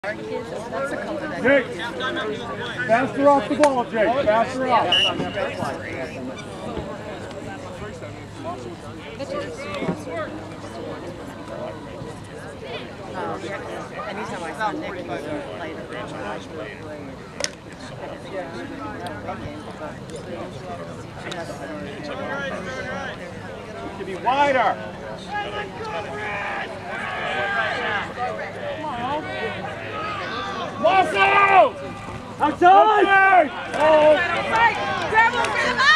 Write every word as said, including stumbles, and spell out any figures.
Jake, faster off the ball, Jake. Faster off. Anytime I saw Nick play the bench, I should be wider. Marcel! Outside! Oh! Grab him, grab him!